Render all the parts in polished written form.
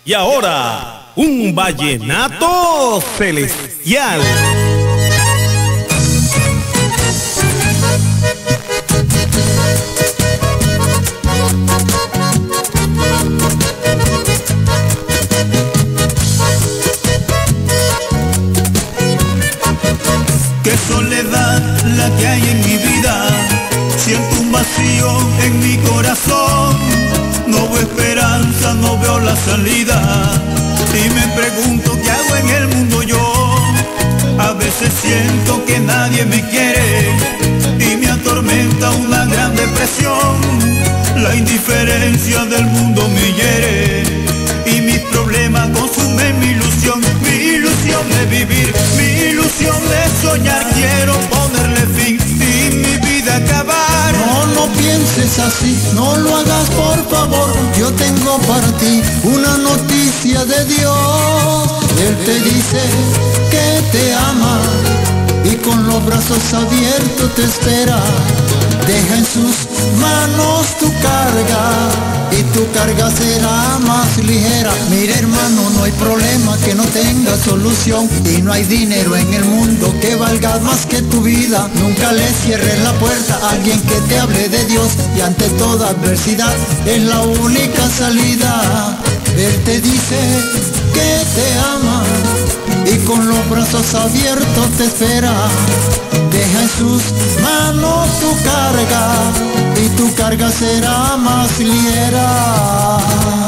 Y ahora, un vallenato celestial. Qué soledad la que hay en mi vida, siento un vacío en mi corazón, no veo esperanza, no veo la salida, y me pregunto qué hago en el mundo yo. A veces siento que nadie me quiere y me atormenta una gran depresión, la indiferencia del mundo me hiere y mis problemas consumen mi ilusión de vivir, mi ilusión de soñar. Quiero ponerle fin y mi vida acabar. No pienses así, no lo hagas por favor. Yo tengo para ti una noticia de Dios. Él te dice que te ama y con los brazos abiertos te espera. Deja en sus manos tu carga y tu carga será más ligera. Mira hermano, no hay problema que no tenga solución y no hay dinero en el mundo que valga más que tu vida. Nunca le cierres la puerta a alguien que te hable de Dios y ante toda adversidad es la única salida. Él te dice que te ama y con los brazos abiertos te espera. Deja en sus manos tu carga y tu carga será más ligera.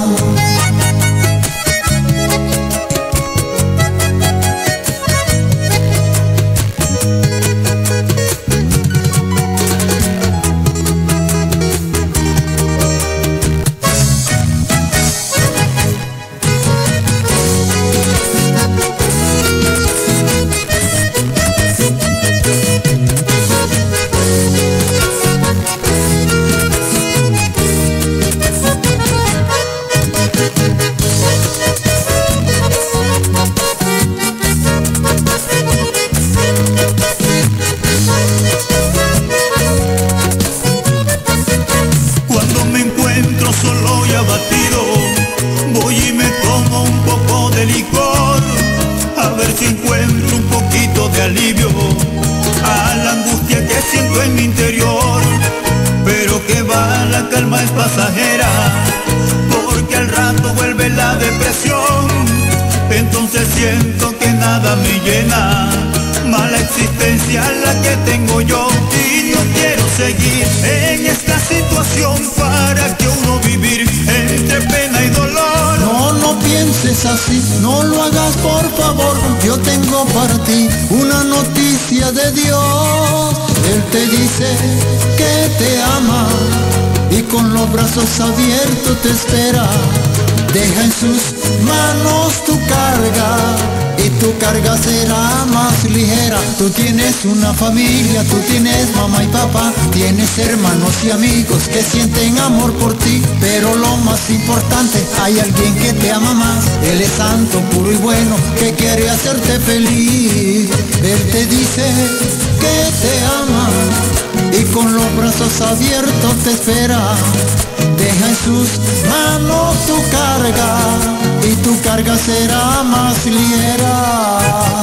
Solo y abatido, voy y me tomo un poco de licor, a ver si encuentro un poquito de alivio a la angustia que siento en mi interior. Pero que va, la calma es pasajera, porque al rato vuelve la depresión. Entonces siento que nada me llena, mala existencia la que tengo yo, y no quiero seguir en esta situación. ¿Para que uno vivir entre pena y dolor? No pienses así, no lo hagas por favor. Yo tengo para ti una noticia de Dios. Él te dice que te ama y con los brazos abiertos te espera. Deja en sus manos tu carga y tu carga será más ligera. Tú tienes una familia, tú tienes mamá y papá, tienes hermanos y amigos que sienten amor por ti. Pero lo más importante, hay alguien que te ama más. Él es santo, puro y bueno, que quiere hacerte feliz. Él te dice que te ama y con los brazos abiertos te espera. Deja en sus manos tu carga y tu carga será más ligera.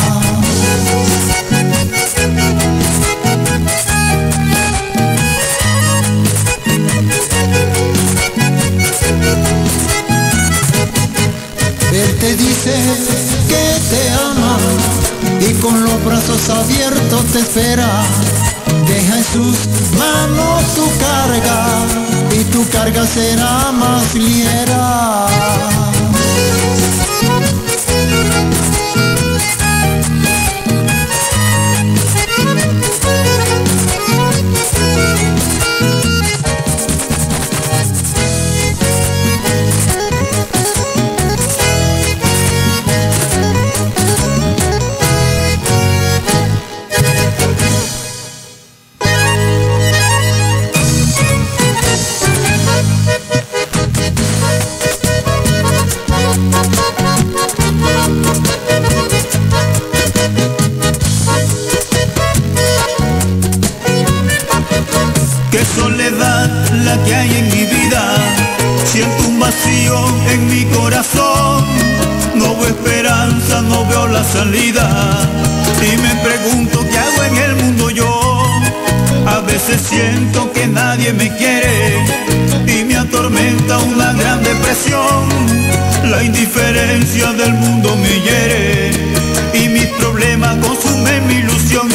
Él te dice que te ama y con los brazos abiertos te espera. Deja en sus manos tu carga y tu carga será más ligera. veo esperanza, no veo la salida. Y me pregunto qué hago en el mundo yo. A veces siento que nadie me quiere y me atormenta una gran depresión. La indiferencia del mundo me hiere y mis problemas consumen mi ilusión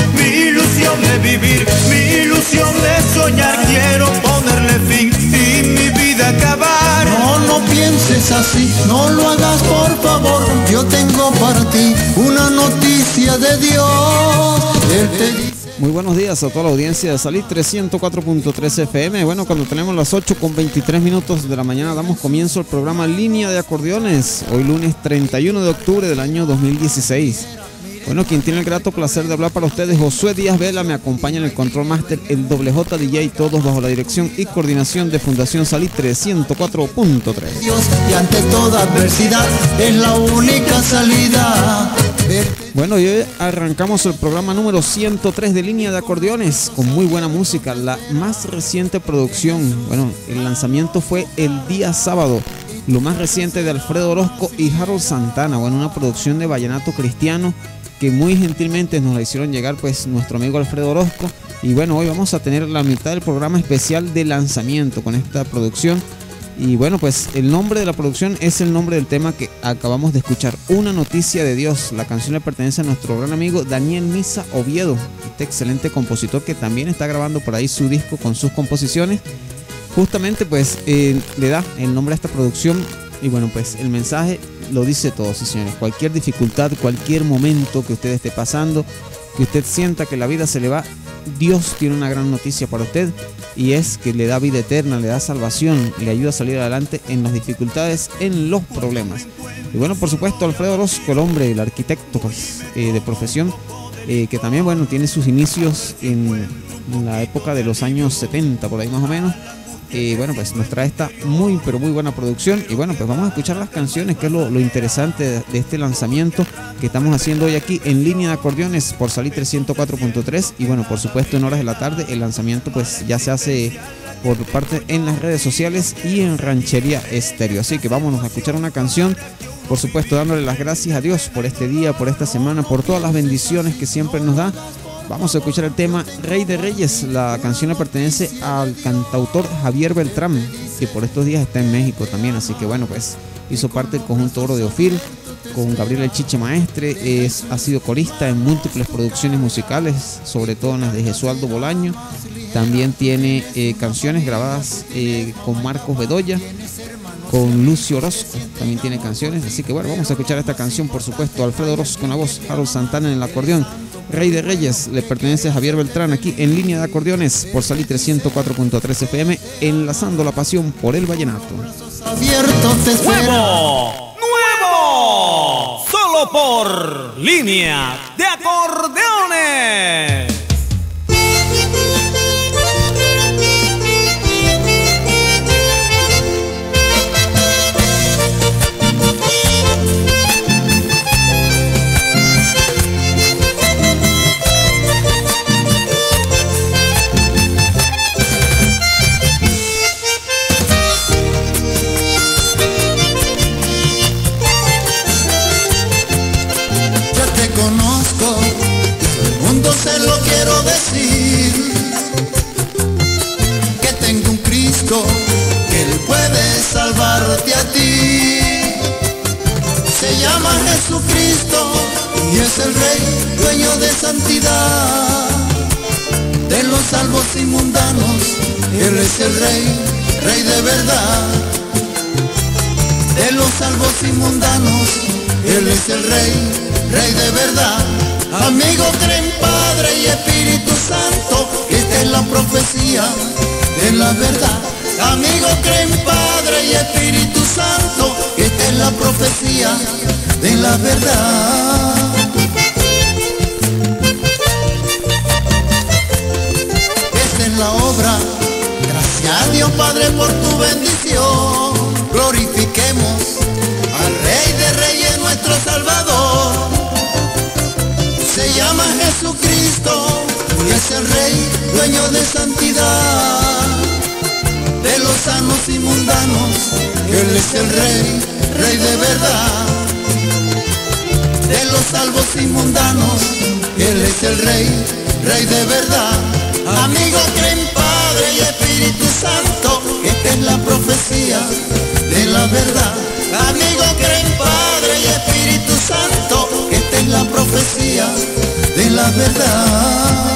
de vivir, mi ilusión de soñar. Quiero ponerle fin y mi vida acabar. No pienses así, no lo hagas por favor. Yo tengo para ti una noticia de Dios. Él te dice... Muy buenos días a toda la audiencia de Salitre 104.3 FM. Bueno, cuando tenemos las 8:23 de la mañana damos comienzo al programa Línea de Acordeones. Hoy lunes 31 de octubre del año 2016. Bueno, quien tiene el grato placer de hablar para ustedes, Josué Díaz Vela, me acompaña en el Control Master, el WJ DJ, todos bajo la dirección y coordinación de Fundación Salitre 104.3. Dios, y ante toda adversidad es la única salida. Bueno, y hoy arrancamos el programa número 103 de Línea de Acordeones con muy buena música, la más reciente producción. Bueno, el lanzamiento fue el día sábado, lo más reciente de Alfredo Orozco y Harold Santana. Bueno, una producción de vallenato cristiano que muy gentilmente nos la hicieron llegar pues nuestro amigo Alfredo Orozco. Y bueno, hoy vamos a tener la mitad del programa especial de lanzamiento con esta producción. Y bueno, pues el nombre de la producción es el nombre del tema que acabamos de escuchar, Una Noticia de Dios. La canción le pertenece a nuestro gran amigo Daniel Misa Oviedo, este excelente compositor que también está grabando por ahí su disco con sus composiciones. Justamente pues le da el nombre a esta producción. Y bueno, pues el mensaje lo dice todo, sí, señores. Cualquier dificultad, cualquier momento que usted esté pasando, que usted sienta que la vida se le va, Dios tiene una gran noticia para usted, y es que le da vida eterna, le da salvación, le ayuda a salir adelante en las dificultades, en los problemas. Y bueno, por supuesto, Alfredo Orozco, el hombre, el arquitecto pues, de profesión, que también bueno tiene sus inicios en la época de los años 70, por ahí más o menos. Bueno, pues nos trae esta muy pero muy buena producción. Y bueno, pues vamos a escuchar las canciones, que es lo interesante de este lanzamiento que estamos haciendo hoy aquí en Línea de Acordeones por Salitre 104.3. Y bueno, por supuesto en horas de la tarde el lanzamiento pues ya se hace por parte en las redes sociales y en Ranchería Estéreo. Así que vámonos a escuchar una canción, por supuesto dándole las gracias a Dios por este día, por esta semana, por todas las bendiciones que siempre nos da. Vamos a escuchar el tema Rey de Reyes. La canción le pertenece al cantautor Javier Beltrán, que por estos días está en México también. Así que bueno, pues hizo parte del conjunto Oro de Ofir con Gabriel El Chiche Maestre. Ha sido corista en múltiples producciones musicales, sobre todo en las de Jesualdo Bolaño. También tiene canciones grabadas con Marcos Bedoya, con Lucio Orozco, también tiene canciones. Así que bueno, vamos a escuchar esta canción, por supuesto, Alfredo Orozco con la voz, Harold Santana en el acordeón. Rey de Reyes le pertenece a Javier Beltrán, aquí en Línea de Acordeones por Salitre 104.3 FM, enlazando la pasión por el vallenato. ¡Nuevo! ¡Nuevo! Solo por Línea de Acordeones. Se lo quiero decir, que tengo un Cristo, que Él puede salvarte a ti. Se llama Jesucristo y es el Rey, dueño de santidad, de los salvos y mundanos. Él es el Rey, Rey de verdad, de los salvos y mundanos. Él es el Rey, Rey de verdad. Amigo, creen Padre y Espíritu Santo, que esta es la profecía de la verdad. Amigo, creen Padre y Espíritu Santo, que esta es la profecía de la verdad. Esta es la obra, gracias a Dios Padre por tu bendición. Glorifiquemos al Rey de Reyes, nuestro Salvador. Se llama Jesucristo y es el Rey, dueño de santidad, de los sanos y mundanos. Él es el Rey, Rey de verdad. y mundanos, Él es el Rey, Rey de verdad. Amigos, creen Padre y Espíritu Santo, esta es la profecía de la verdad. Amigos, creen Padre y Espíritu Santo, esta es la profecía de la verdad.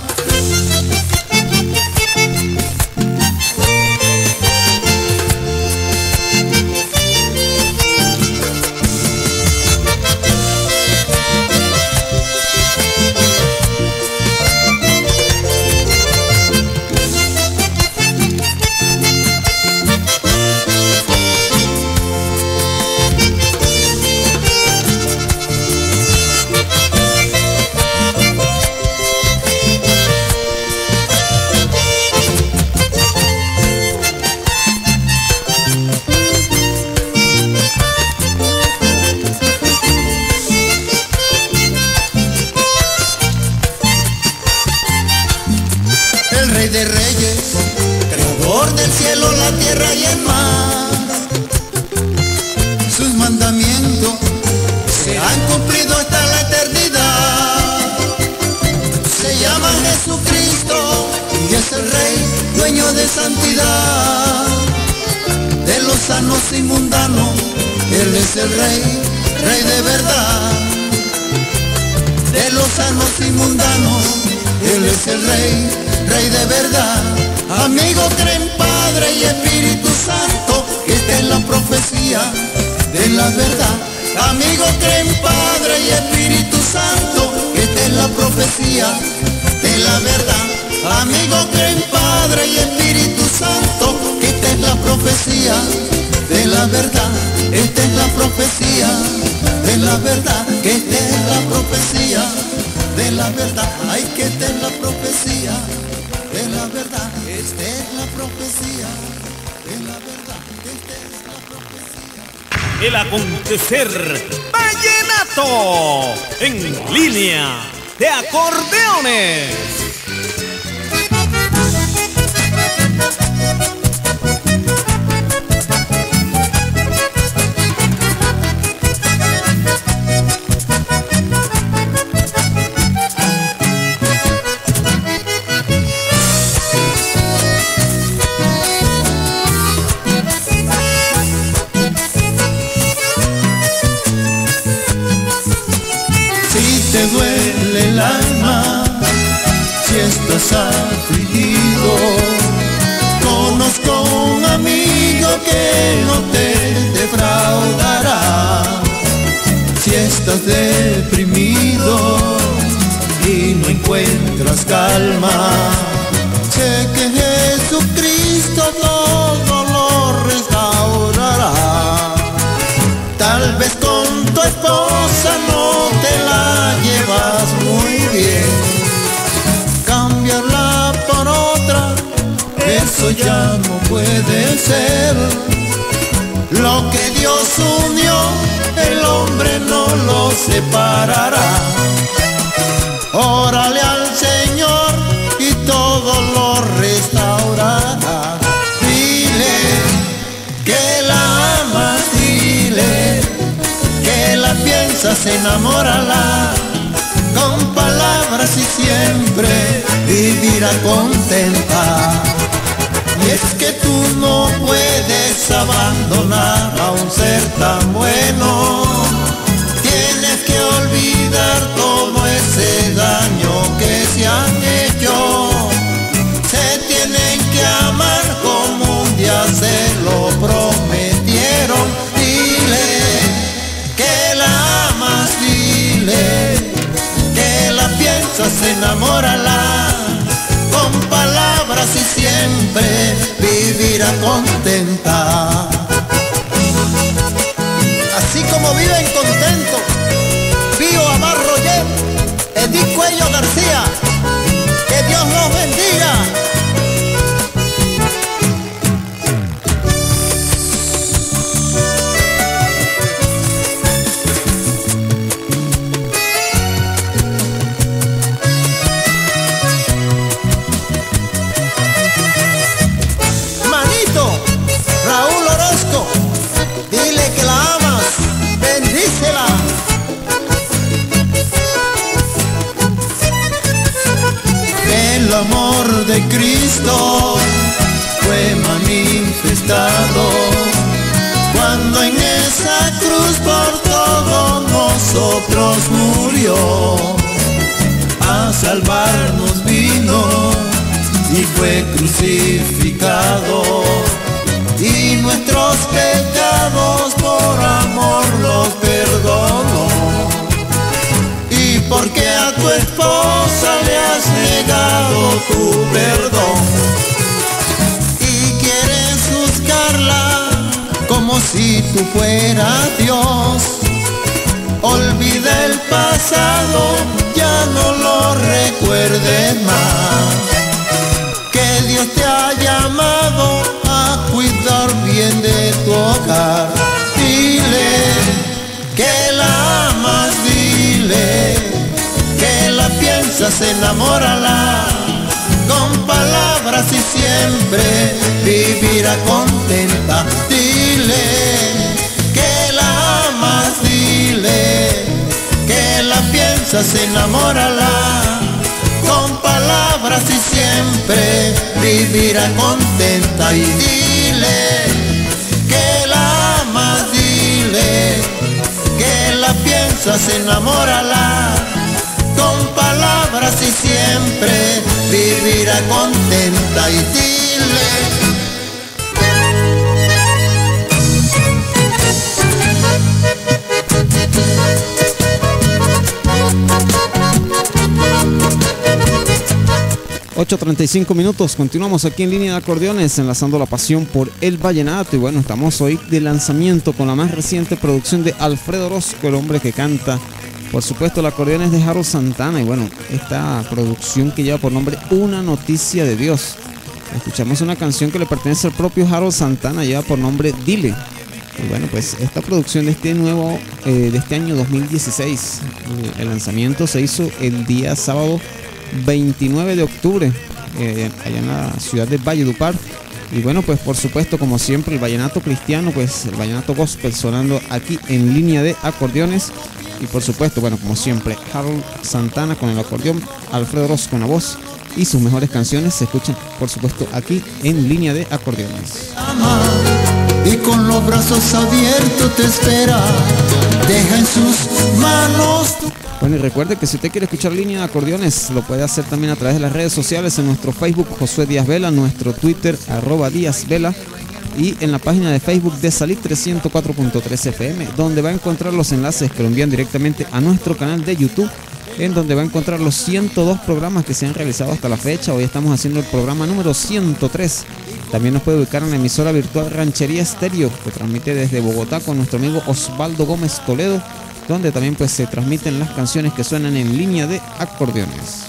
De reyes, creador del cielo, la tierra y el mar. Sus mandamientos se han cumplido hasta la eternidad. Se llama Jesucristo y es el Rey, dueño de santidad. De los sanos y mundanos, Él es el Rey, Rey de verdad. De los sanos y mundanos, Él es el Rey, Rey de verdad. Amigos, creen Padre y Espíritu Santo, que esta es la profecía de la verdad. Amigos, creen Padre y Espíritu Santo, que esta es la profecía de la verdad. Amigos, creen Padre y Espíritu Santo, que esta es la profecía de la verdad. Esta es la profecía de la verdad, que esta es la profecía de la verdad. Ay, que esta es la profecía de la verdad, esta es la profecía de la verdad, esta es la profecía. El acontecer vallenato en línea de acordeones. Te duele el alma si estás afligido. Conozco un amigo que no te defraudará. Si estás deprimido y no encuentras calma, sé que Jesucristo todo lo restaurará. Tal vez con tu esposa no te la llevas muy bien, cambiarla por otra, eso ya no puede ser. Lo que Dios unió, el hombre no lo separará. Órale al Señor y todo lo restaurará. Dile que la amas, dile que la piensas, enamórala. Con palabras y siempre vivirá contenta. Y es que tú no puedes abandonar a un ser tan bueno. Tienes que olvidar todo ese daño que se han hecho. Se tienen que amar como un día se lo prometieron. Dile que la amas, dile que la piensas, enamórala. Con palabras y siempre vivirá contenta. Así como viven contentos Pío Abad Roger, Edith Cuello García, que Dios los bendiga. Raúl Orozco, dile que la amas, bendícela. pecados por amor los perdono. Y porque a tu esposa le has negado tu perdón y quieres juzgarla como si tú fueras Dios. Olvida el pasado, ya no lo recuerdes más. Que Dios te ha llamado a cuidar bien de tu hogar. Dile que la amas, dile que la piensas, enamórala con palabras y siempre vivirá contenta. Dile que la amas, dile que la piensas, enamórala con palabras y siempre vivirá contenta. Y dile que la amas, dile que la piensas, enamórala con palabras y siempre vivirá contenta. Y dile 8:35 minutos, continuamos aquí en Línea de Acordeones, enlazando la pasión por el vallenato. Y bueno, estamos hoy de lanzamiento con la más reciente producción de Alfredo Orozco, el hombre que canta, por supuesto, el acordeón es de Harold Santana. Y bueno, esta producción que lleva por nombre Una Noticia de Dios. Escuchamos una canción que le pertenece al propio Harold Santana, lleva por nombre Dile. Y bueno, pues esta producción de este año 2016, el lanzamiento se hizo el día sábado 29 de octubre, allá en la ciudad de Valledupar. Y bueno, pues por supuesto, como siempre, el vallenato cristiano, pues el vallenato gospel sonando aquí en Línea de Acordeones. Y por supuesto, bueno, como siempre, Harold Santana con el acordeón, Alfredo Orozco con la voz, y sus mejores canciones se escuchan, por supuesto, aquí en Línea de Acordeones. Y con los brazos abiertos te espera, deja en sus manos. Bueno, y recuerde que si usted quiere escuchar Línea de Acordeones, lo puede hacer también a través de las redes sociales, en nuestro Facebook Josué Díaz Vela, nuestro Twitter @Díaz Vela, y en la página de Facebook de Salitre 104.3 FM, donde va a encontrar los enlaces que lo envían directamente a nuestro canal de YouTube, en donde va a encontrar los 102 programas que se han realizado hasta la fecha. Hoy estamos haciendo el programa número 103. También nos puede ubicar en la emisora virtual Ranchería Estéreo, que transmite desde Bogotá con nuestro amigo Osvaldo Gómez Toledo, donde también pues se transmiten las canciones que suenan en Línea de Acordeones.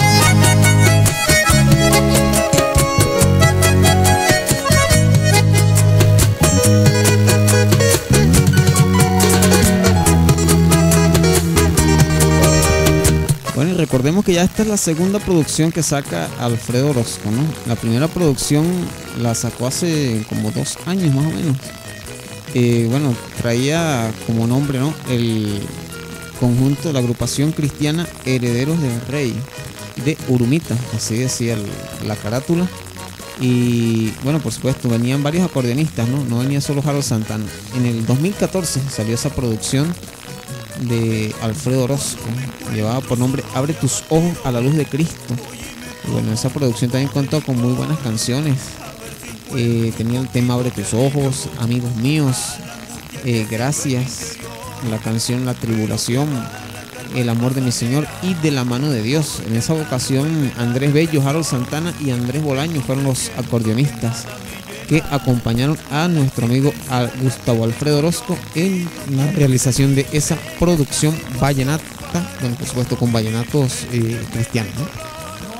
Bueno, y recordemos que ya esta es la segunda producción que saca Alfredo Orozco, ¿no? La primera producción la sacó hace como 2 años más o menos. Bueno, traía como nombre, ¿no?, el conjunto, la agrupación cristiana Herederos del Rey de Urumita, así decía la carátula. Y bueno, por supuesto, venían varios acordeonistas, ¿no? No venía solo Harold Santana. En el 2014 salió esa producción de Alfredo Orozco, llevaba por nombre Abre tus ojos a la luz de Cristo. Y bueno, esa producción también contó con muy buenas canciones. Tenía el tema Abre tus ojos, Amigos míos, Gracias, la canción La tribulación, El amor de mi Señor y De la mano de Dios. En esa ocasión Andrés Bello, Harold Santana y Andrés Bolaño fueron los acordeonistas que acompañaron a nuestro amigo Gustavo Alfredo Orozco en la realización de esa producción vallenata, bueno, por supuesto con vallenatos cristianos, ¿no?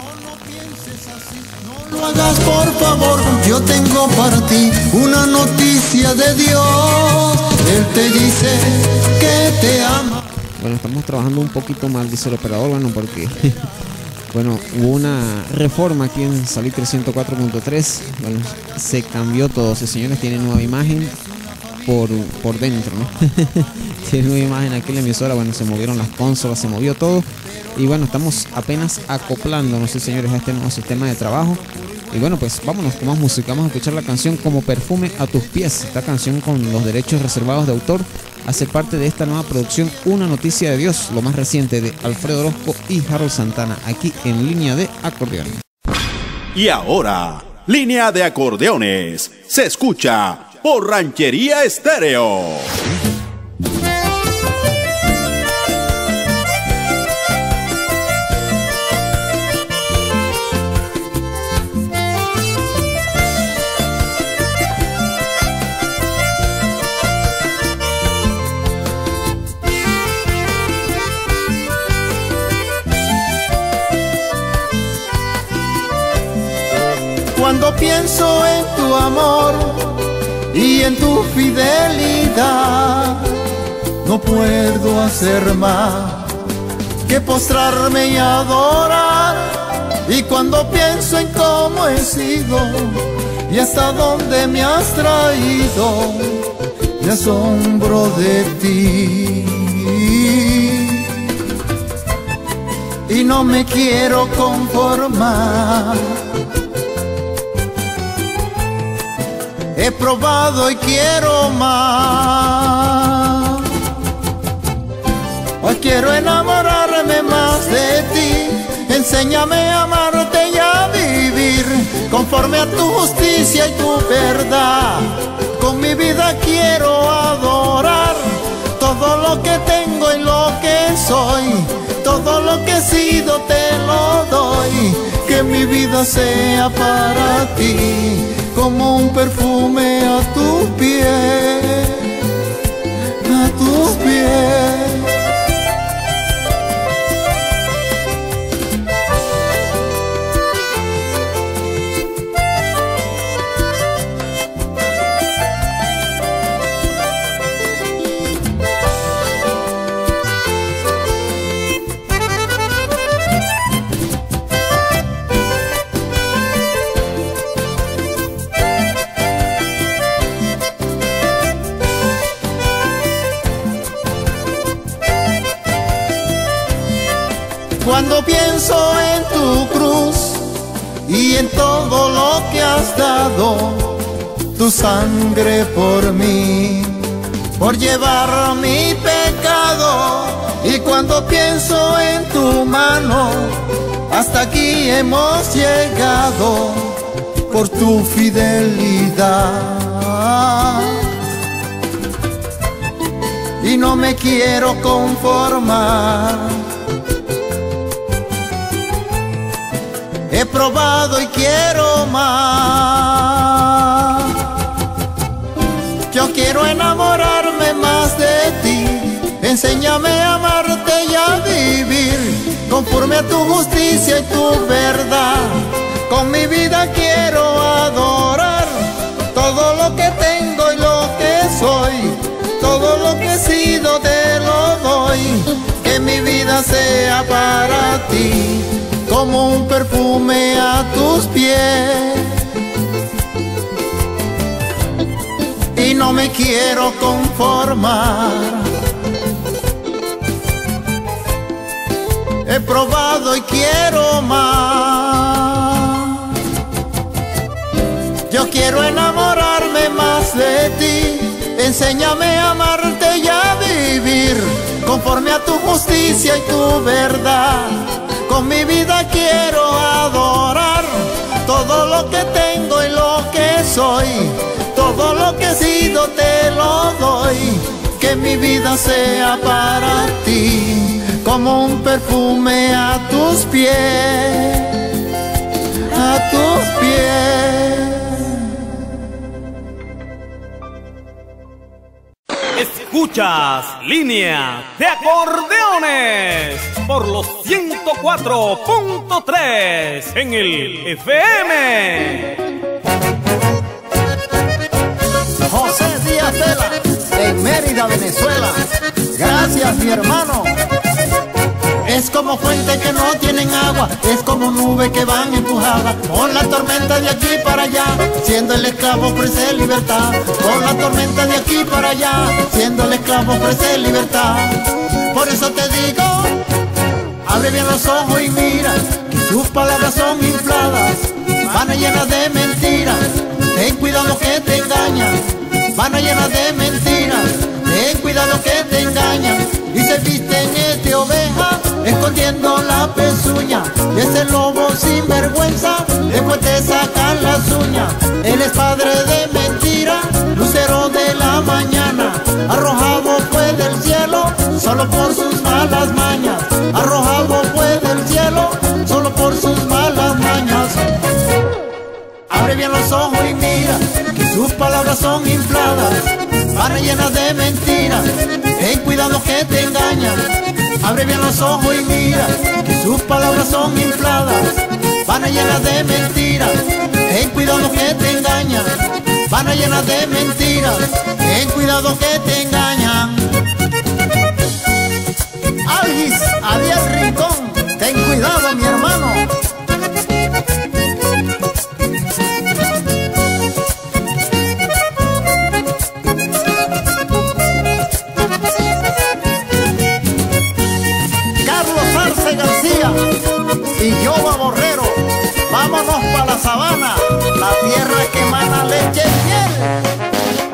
No lo hagas, por favor, yo tengo para ti una noticia de Dios. Él te dice que te ama. Bueno, estamos trabajando un poquito mal, dice el operador, bueno, porque bueno, hubo una reforma aquí en Salitre 104.3. Bueno, se cambió todo. Ese señores tiene nueva imagen por dentro, ¿no? Tiene nueva imagen aquí en la emisora. Bueno, se movieron las consolas, se movió todo. Y bueno, estamos apenas acoplándonos, sí, señores, a este nuevo sistema de trabajo. Y bueno, pues vámonos con más música. Vamos a escuchar la canción Como perfume a tus pies. Esta canción, con los derechos reservados de autor, hace parte de esta nueva producción Una Noticia de Dios, lo más reciente de Alfredo Orozco y Harold Santana, aquí en Línea de Acordeones. Y ahora, Línea de Acordeones, se escucha por Ranchería Estéreo. Cuando pienso en tu amor y en tu fidelidad, no puedo hacer más que postrarme y adorar. Y cuando pienso en cómo he sido y hasta dónde me has traído, me asombro de ti. Y no me quiero conformar. He probado y quiero más. Hoy quiero enamorarme más de ti. Enséñame a amarte y a vivir conforme a tu justicia y tu verdad. Con mi vida quiero adorar todo lo que tengo y lo que soy. Todo lo que he sido te lo doy. Que mi vida sea para ti como un perfume a tus pies, a tus pies. Cuando pienso en tu cruz y en todo lo que has dado, tu sangre por mí, por llevar mi pecado. Y cuando pienso en tu mano, hasta aquí hemos llegado por tu fidelidad. Y no me quiero conformar. He probado y quiero más. Yo quiero enamorarme más de ti. Enséñame a amarte y a vivir conforme a tu justicia y tu verdad. Con mi vida quiero adorar todo lo que tengo y lo que soy. Todo lo que he sido te lo doy. Que mi vida sea para ti como un perfume a tus pies. Y no me quiero conformar. He probado y quiero más. Yo quiero enamorarme más de ti. Enséñame a amarte y a vivir conforme a tu justicia y tu verdad. Con mi vida quiero adorar todo lo que tengo y lo que soy. Todo lo que he sido te lo doy. Que mi vida sea para ti como un perfume a tus pies, a tus pies. Escuchas Línea de Acordeones por los 104.3 en el FM. José Díaz Tela, en Mérida, Venezuela. Gracias, mi hermano. Es como fuente que no tienen agua, es como nube que van empujadas con la tormenta de aquí para allá, siendo el esclavo ofrece libertad. Con la tormenta de aquí para allá, siendo el esclavo ofrece libertad. Por eso te digo, abre bien los ojos y mira, que sus palabras son infladas, vanas llenas de mentiras. Ten cuidado que te engañan, vanas llenas de mentiras. Ten cuidado que te engañan y se visten de oveja, escondiendo la pezuña. Y ese lobo sin vergüenza, después te sacan las uñas. Él es padre de mentira, luce solo por sus malas mañas. Arrojado fue del cielo, solo por sus malas mañas. Abre bien los ojos y mira, que sus palabras son infladas, van llenas de mentiras, ten cuidado que te engañan. Abre bien los ojos y mira, que sus palabras son infladas, van llenas de mentiras, ten cuidado que te engañan. Van llenas de mentiras, ten cuidado que te engañan. Algis, Ariel Rincón, ten cuidado mi hermano. Y Yoba Borrero, vámonos pa' la sabana, la tierra que emana leche y miel.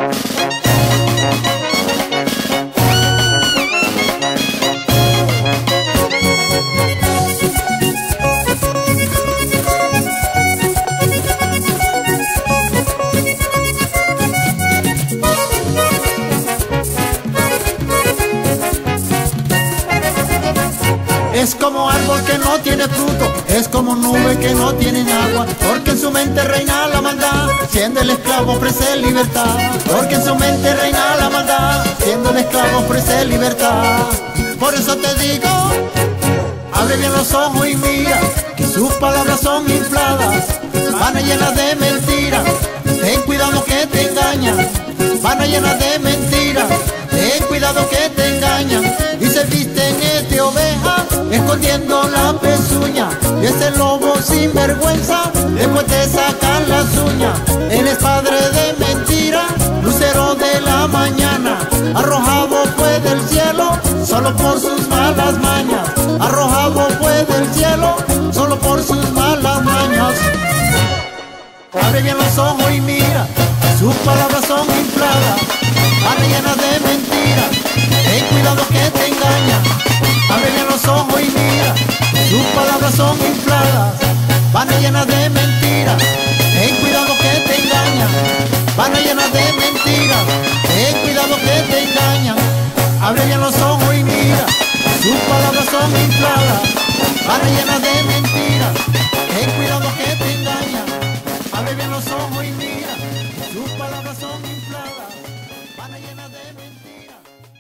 Es como árbol que no tiene fruto, es como nube que no tiene agua, porque en su mente reina la maldad, siendo el esclavo ofrece libertad. Porque en su mente reina la maldad, siendo el esclavo ofrece libertad. Por eso te digo, abre bien los ojos y mira, que sus palabras son infladas, van llenas de mentiras, ten cuidado que te engañan. Van llenas de mentiras, ten cuidado que te engañan. Y se visten de oveja, escondiendo la pezuña, y ese lobo sin vergüenza, después te sacan las uñas. Él es padre de mentira, lucero de la mañana, arrojado fue del cielo, solo por sus malas mañas. Arrojado fue del cielo, solo por sus malas mañas. Abre bien los ojos y mira, sus palabras son infladas, van llenas de mentiras, ten cuidado que te engañan. Abre bien los ojos y mira, sus palabras son infladas, van llenas de mentiras, ten cuidado que te engañan. Van llenas de mentiras, ten cuidado que te engañan. Abre bien los ojos y mira, sus palabras son infladas, van llenas de mentiras, ten cuidado que te engañan. Abre bien los ojos y mira, sus palabras son infladas, van llenas de mentiras.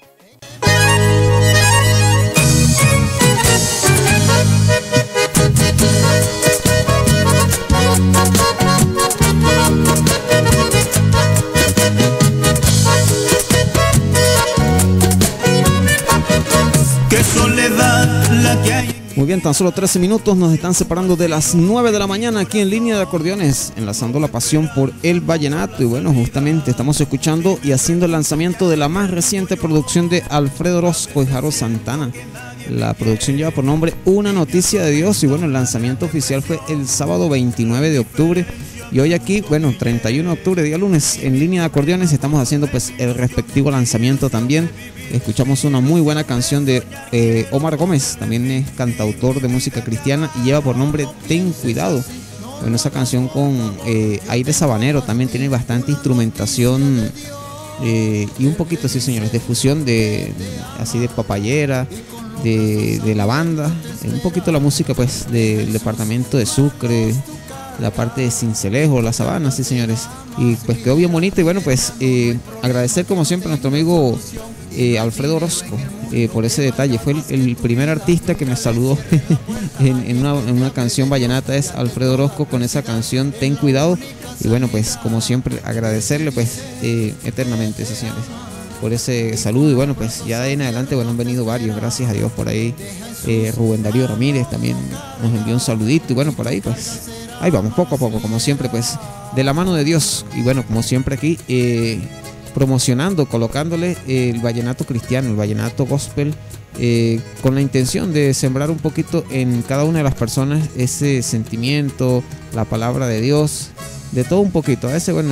Qué soledad la que hay. Muy bien, tan solo 13 minutos nos están separando de las 9 de la mañana aquí en Línea de Acordeones, enlazando la pasión por el vallenato. Y bueno, justamente estamos escuchando y haciendo el lanzamiento de la más reciente producción de Alfredo Orozco y Jaro Santana. La producción lleva por nombre Una Noticia de Dios, y bueno, el lanzamiento oficial fue el sábado 29 de octubre. Y hoy aquí, bueno, 31 de octubre, día lunes, en Línea de Acordeones estamos haciendo pues el respectivo lanzamiento también. Escuchamos una muy buena canción de Omar Gómez, también es cantautor de música cristiana y lleva por nombre Ten Cuidado. Bueno, esa canción con aire sabanero, también tiene bastante instrumentación y un poquito, sí señores, de fusión de así de papayera, de la banda, un poquito la música pues del departamento de Sucre, la parte de Cincelejo, la Sabana, sí señores, y pues quedó bien bonito. Y bueno, pues agradecer como siempre a nuestro amigo Alfredo Orozco por ese detalle. Fue el primer artista que me saludó en una canción vallenata, es Alfredo Orozco con esa canción Ten Cuidado. Y bueno, pues como siempre agradecerle pues eternamente, sí señores, por ese saludo. Y bueno, pues ya de ahí en adelante, bueno, han venido varios, gracias a Dios, por ahí Rubén Darío Ramírez también nos envió un saludito. Y bueno, por ahí pues ahí vamos, poco a poco, como siempre, pues de la mano de Dios. Y bueno, como siempre aquí promocionando, colocándole el vallenato cristiano, el vallenato gospel, con la intención de sembrar un poquito en cada una de las personas ese sentimiento, la palabra de Dios, de todo un poquito. A veces, bueno,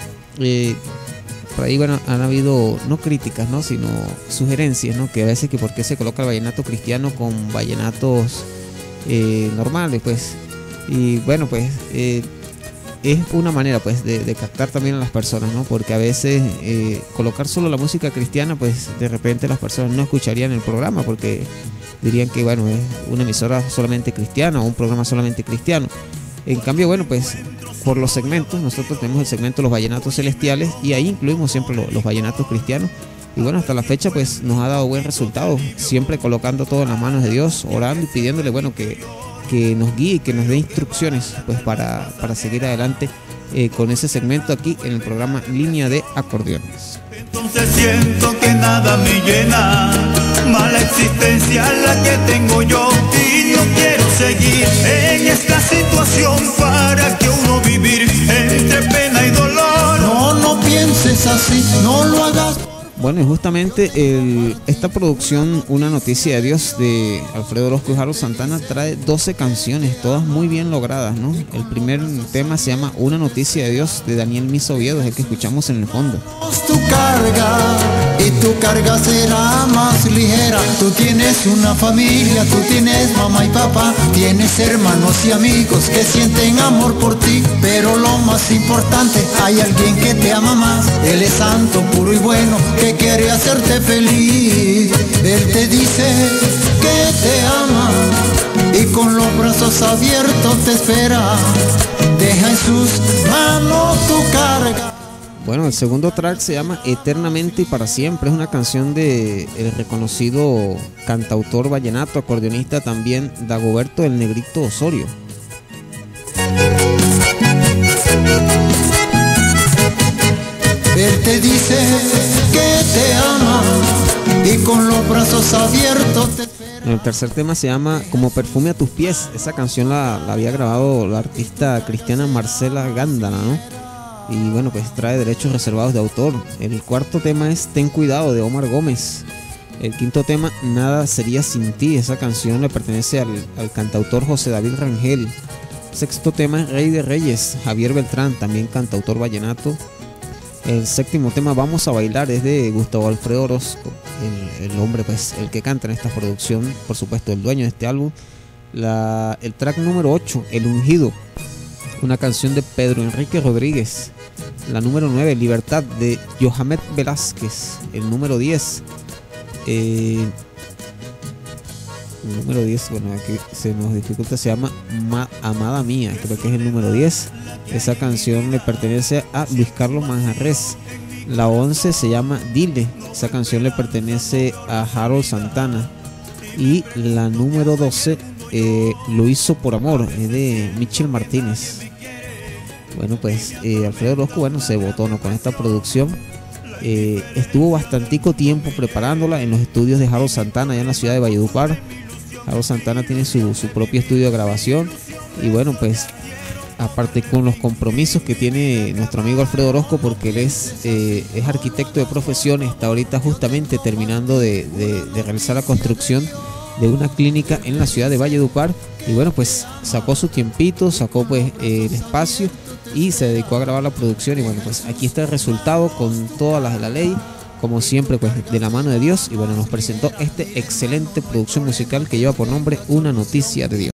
por ahí, bueno, han habido no críticas, ¿no?, sino sugerencias, ¿no?, que a veces que por qué se coloca el vallenato cristiano con vallenatos normales, pues. Y bueno, pues es una manera pues de captar también a las personas, ¿no? Porque a veces colocar solo la música cristiana, pues de repente las personas no escucharían el programa porque dirían que bueno, es una emisora solamente cristiana o un programa solamente cristiano. En cambio, bueno, pues por los segmentos, nosotros tenemos el segmento Los Vallenatos Celestiales y ahí incluimos siempre los vallenatos cristianos. Y bueno, hasta la fecha pues nos ha dado buen resultado, siempre colocando todo en las manos de Dios, orando y pidiéndole, bueno, que nos guíe, que nos dé instrucciones pues para seguir adelante con ese segmento aquí en el programa Línea de Acordeones. Entonces siento que nada me llena, mala existencia la que tengo yo y no quiero seguir en esta situación. Para que uno vivir entre pena y dolor. No pienses así, no lo hagas. Bueno, y justamente esta producción, Una Noticia de Dios, de Alfredo Orozco y Harold Santana, trae 12 canciones, todas muy bien logradas, ¿no? El primer tema se llama Una Noticia de Dios, de Daniel Miso Oviedo, es el que escuchamos en el fondo. Tu carga y tu carga será más ligera. Tú tienes una familia, tú tienes mamá y papá, tienes hermanos y amigos que sienten amor por ti. Pero lo más importante, hay alguien que te ama más. Él es santo, puro y bueno, que quiere hacerte feliz. Él te dice que te ama y con los brazos abiertos te espera. Deja en sus manos tu carga. Bueno, el segundo track se llama Eternamente y para siempre. Es una canción de el reconocido cantautor vallenato, acordeonista también, Dagoberto el Negrito Osorio. Él te dice que te ama y con los brazos abiertos te espera. El tercer tema se llama Como perfume a tus pies. Esa canción la había grabado la artista cristiana Marcela Gándara, ¿no? Y bueno, pues trae derechos reservados de autor. El cuarto tema es Ten Cuidado, de Omar Gómez. El quinto tema, Nada Sería Sin Ti. Esa canción le pertenece al cantautor José David Rangel. Sexto tema es Rey de Reyes, Javier Beltrán, también cantautor vallenato. El séptimo tema, Vamos a Bailar, es de Gustavo Alfredo Orozco, el hombre, pues, el que canta en esta producción, por supuesto, el dueño de este álbum. El track número 8, El Ungido, una canción de Pedro Enrique Rodríguez. La número 9, Libertad, de Johamed Velázquez. El número 10, el número 10, bueno, aquí se nos dificulta, se llama Amada Mía, creo que es el número 10. Esa canción le pertenece a Luis Carlos Manjarres. La 11 se llama Dile, esa canción le pertenece a Harold Santana. Y la número 12, Lo Hizo Por Amor, es de Michel Martínez. Bueno, pues Alfredo Orozco, bueno, se botó, ¿no?, con esta producción. Estuvo bastantico tiempo preparándola en los estudios de Harold Santana, allá en la ciudad de Valledupar. Harold Santana tiene su propio estudio de grabación. Y bueno, pues aparte con los compromisos que tiene nuestro amigo Alfredo Orozco, porque él es arquitecto de profesión, está ahorita justamente terminando de realizar la construcción de una clínica en la ciudad de Valledupar. Y bueno, pues sacó su tiempito, sacó pues el espacio y se dedicó a grabar la producción. Y bueno, pues aquí está el resultado con todas las de la ley, como siempre, pues de la mano de Dios. Y bueno, nos presentó este excelente producción musical que lleva por nombre Una Noticia de Dios.